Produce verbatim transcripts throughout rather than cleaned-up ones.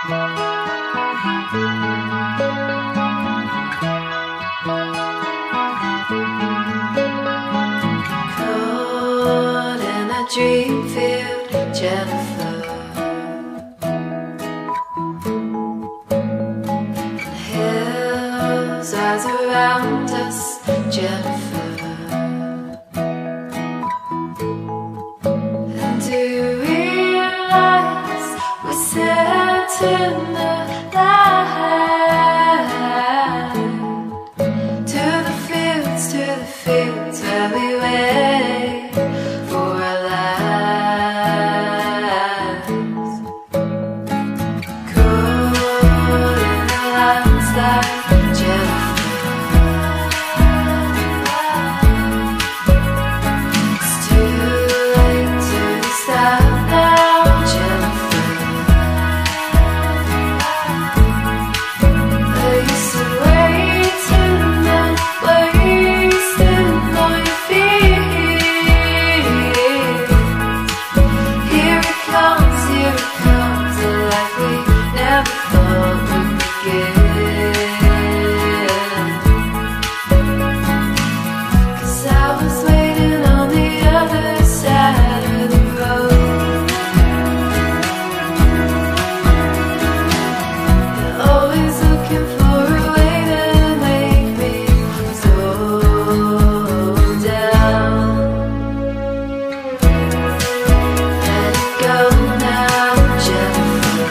Caught in a dream field, Jennifer. Hills rise around us, Jennifer. And do you realize we're set in the light? To the fields, to the fields where we wait for our lives. Caught in the landslide, Jennifer. It's too late to stop now, Jennifer. I used to wait and then wasting all your fears. Here it comes, here it comes, a life we never thought would begin. 'Cause I was waiting on the other side of the road. You're always looking for a way to make me slow down. Let it go now, Jennifer.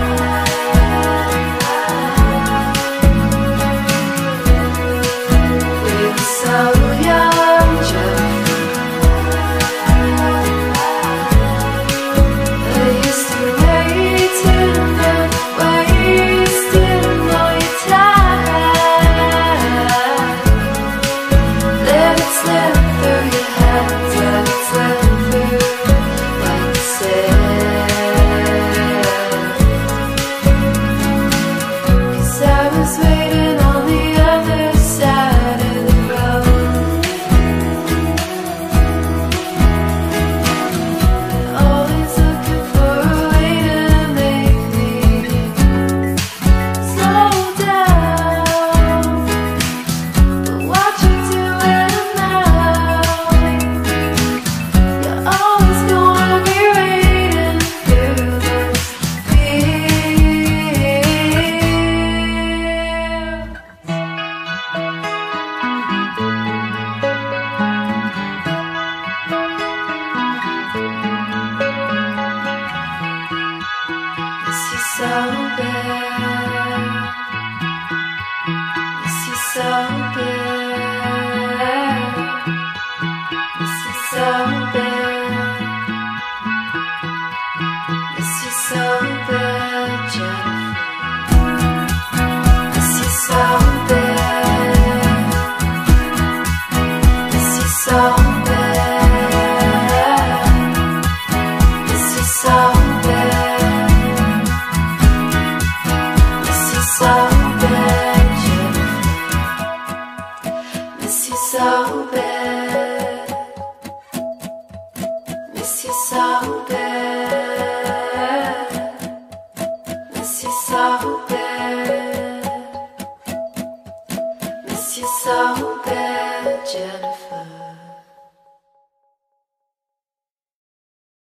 We were so young, Jennifer. I used to wait and then wasting all your time. Let it slip through your hands, let it slip through, like you said. 'Cause I was waiting on the other side of the road. Always looking for a way to make me slow down. But what you doing now? You're always gonna be waiting through those fields. Miss you so bad. Miss you so bad. Miss you so bad. Miss you so bad, Jennifer. Miss you so bad. Miss you so bad. Miss you so bad. Miss you so bad, Jennifer. Miss you so bad. Miss you so